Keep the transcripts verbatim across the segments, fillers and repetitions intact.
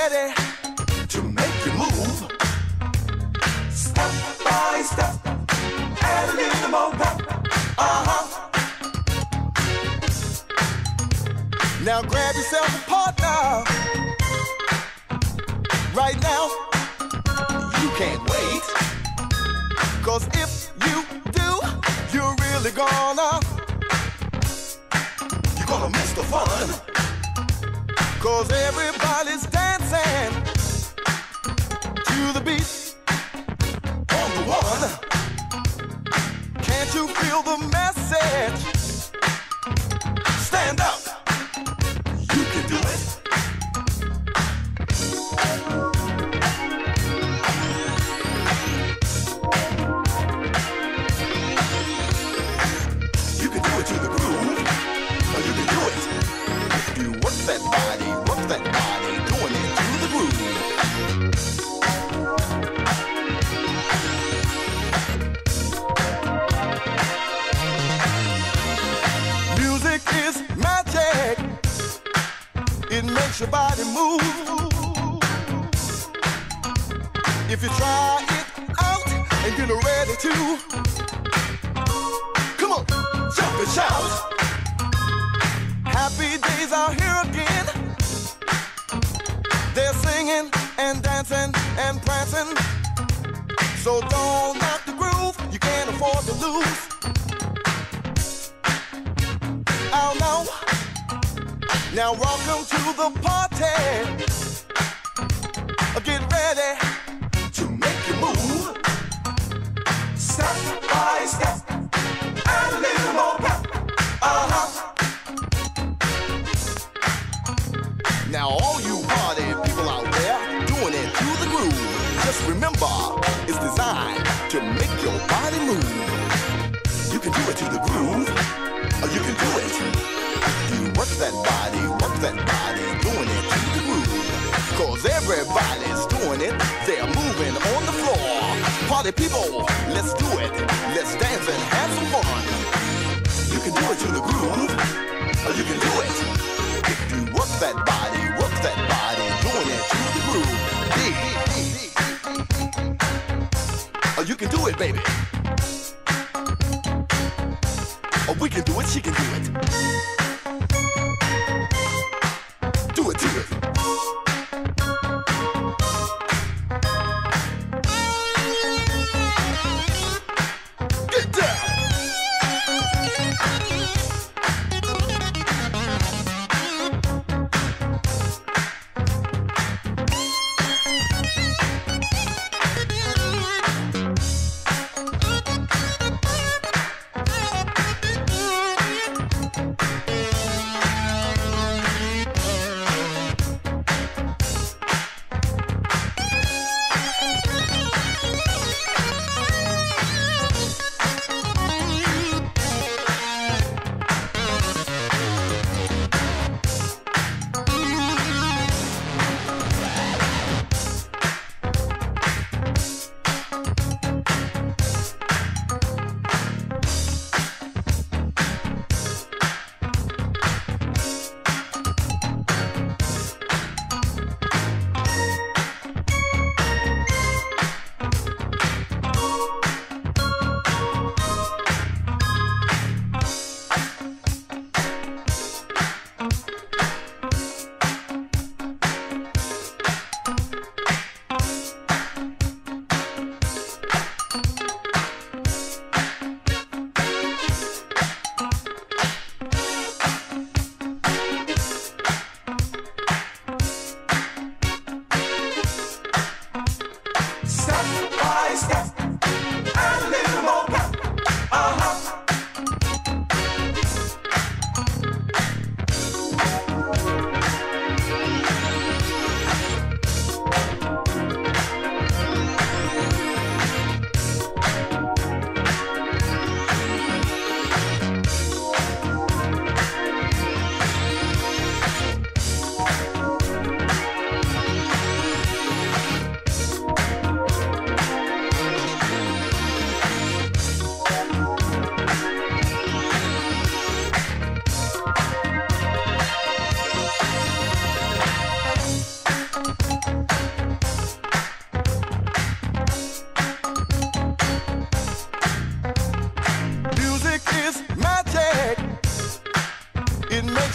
ready to make you move. Step by step, add a little more pep. Uh-huh. Now grab yourself a partner. Right now, you can't wait. Cause if you do, you're really gonna You're gonna miss the fun. Cause everybody's dancing to the beat on the one. Can't you feel the message? Stand up, you can do it. You can do it to the groove, or you can do it. If you work that body, work that body, doing it to the groove. Music is magic. It makes your body move. If you try it out and get ready to, come on, jump and shout. Happy days are here again. They're singing and dancing and prancing. So don't knock the groove, you can't afford to lose. Oh no. Now welcome to the party. Get ready to make you move. Step by step, and a little more pep. Uh-huh. Now all you party people out there doing it to the groove. Just remember, it's designed to make your body move. You can do it to the groove, or you can do it. You work that body, work that body, doing it to the groove. Cause everybody's doing it, they're moving on the floor. Party people, let's do it. Let's dance and have some fun. You can do it to the groove, or you can do it. If you work that body, work that body, doing it to the groove. Or you can do it, baby. Or we can do it, she can do it. Do it to it. Get down.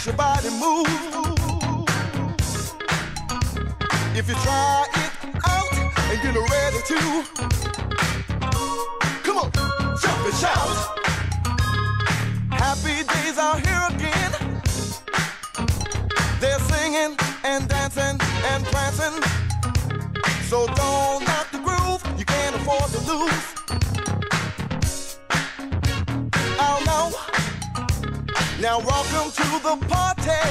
makes your body move. If you try it out and get ready to, come on, jump and shout. Happy days are here again. They're singing and dancing and prancing. So don't knock the groove, you can't afford to lose. Oh no, now welcome to the party.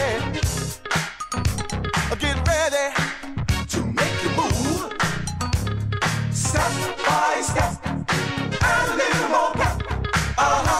Get ready to make you move. Step by step, and a little more pep. Uh-huh.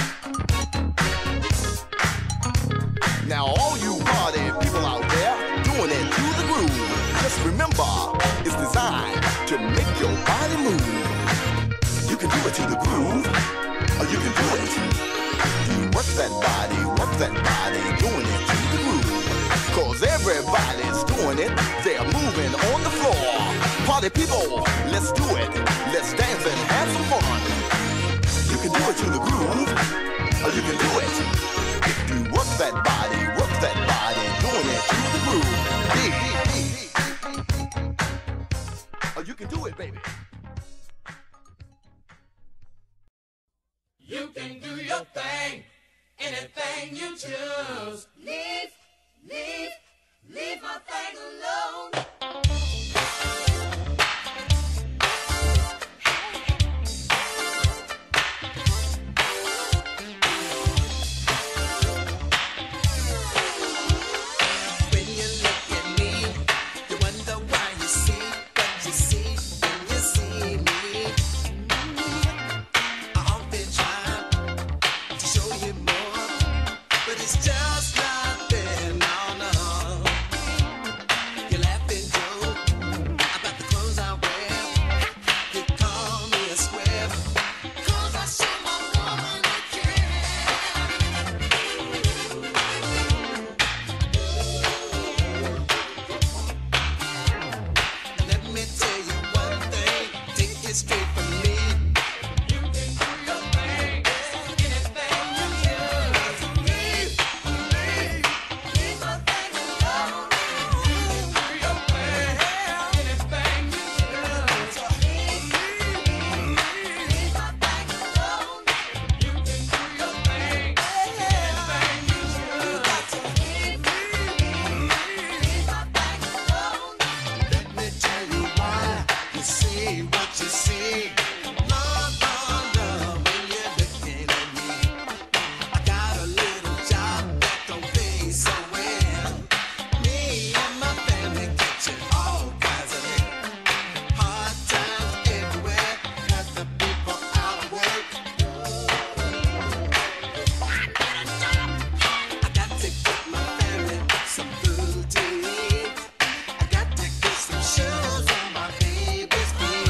Now all you party people out there doing it to the groove. Just remember, it's designed to make your body move. You can do it to the groove, or you can do it. You work that body, work that body, doing it to the groove. Cause everybody's doing it, they're moving on the floor. Party people, let's do it. Let's dance and have some fun. You can do it to the groove, or you can do it. If you work that body, work that body, doing it to the groove. Or you can do it, baby. You can do your thing, anything you choose. Leave, leave, leave my thing alone. When you look at me, you wonder why you see what you see when you see me. I've been trying to show you more, but it's just not there, no, no. You laugh and joke about the clothes I wear. You call me a square, 'cause I show my woman a Let me tell you one thing, take it straight from me. You can do your thing, anything you choose. Leave, leave, leave my thing alone. You can do your thing, anything you choose. Leave, leave, leave my thing alone. You can do your thing, anything you choose. Leave, leave, leave my thing alone. Let me tell you why you see what you see. Love, love, love, when you're looking at me. I got a little job that don't pay so well. Me and my family catching all kinds of hell. Hard times everywhere, got the people out of work. I got to get my family some food to eat. I got to get some shoes on my baby's feet.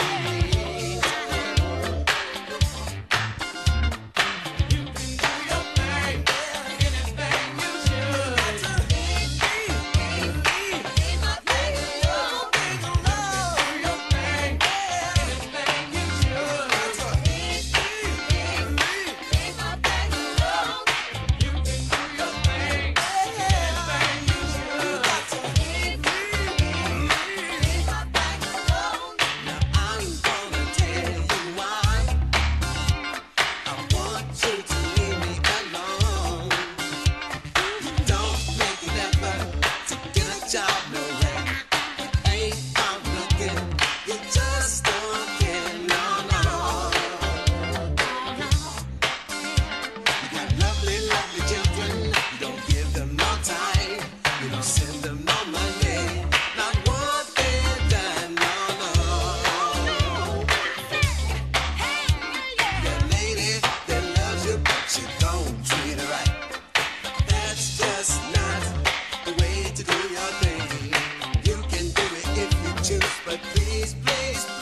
You can do your thing, anything you choose. Leave, leave, leave, leave my thing alone. You can do your thing, anything you choose. Leave, leave, leave, leave my thing alone. You can do your thing, anything you choose. Leave, leave, leave my thing alone. Now I'm gonna tell you why I want you to leave me alone. You don't make an effort to get a job nowhere. Ain't out looking, you just don't care, no, no. You got lovely, lovely children, you don't give them no time, you don't send them no money, not one thing done, no, no. Your lady that loves you, but you don't treat her right. That's just not the way to do your thing. You can do it if you choose, but please, please,